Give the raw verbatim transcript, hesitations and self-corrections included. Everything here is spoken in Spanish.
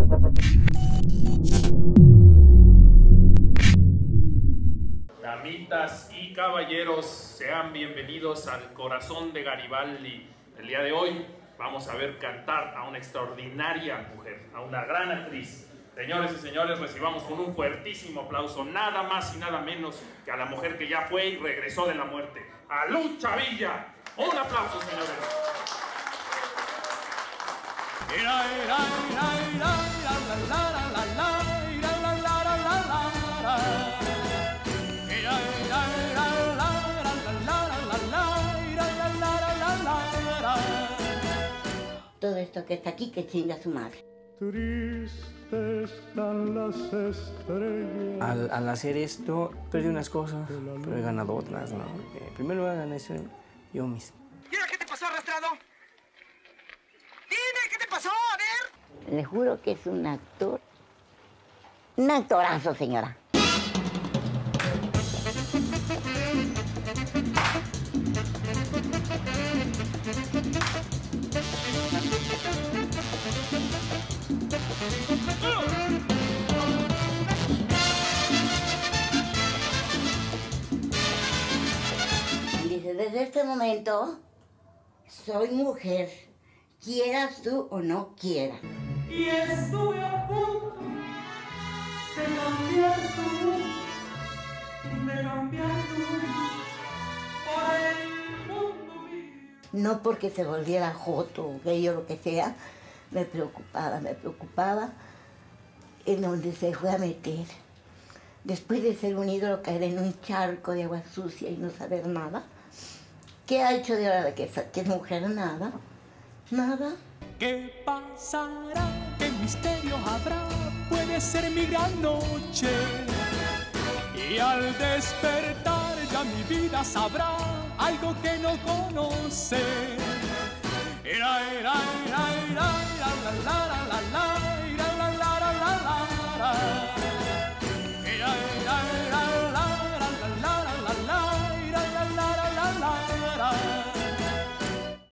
Damitas y caballeros, sean bienvenidos al corazón de Garibaldi. El día de hoy vamos a ver cantar a una extraordinaria mujer, a una gran actriz. Señores y señores, recibamos con un fuertísimo aplauso nada más y nada menos que a la mujer que ya fue y regresó de la muerte, a Lucha Villa. Un aplauso, señores. Todo esto que está aquí, que chinga su madre. Tristes están las estrellas. Al, al hacer esto, perdí unas cosas, pero he ganado otras, ¿no? Eh, primero gané eso yo mismo. Mira, ¿qué te pasó, arrastrado? Dime, ¿qué te pasó? A ver. Le juro que es un actor, un actorazo, señora. Dice, desde este momento, soy mujer, quieras tú o no quieras. Y estuve a punto de cambiar tu luz, de cambiar tu luz por el mundo mío. No porque se volviera joto o gay o lo que sea, me preocupaba, me preocupaba en donde se fue a meter. Después de ser un ídolo, caer en un charco de agua sucia y no saber nada. ¿Qué ha hecho de ahora de que, que es mujer? Nada, nada. ¿Qué pasará? ¿Qué misterio habrá? Puede ser mi gran noche. Y al despertar ya mi vida sabrá algo que no conoce.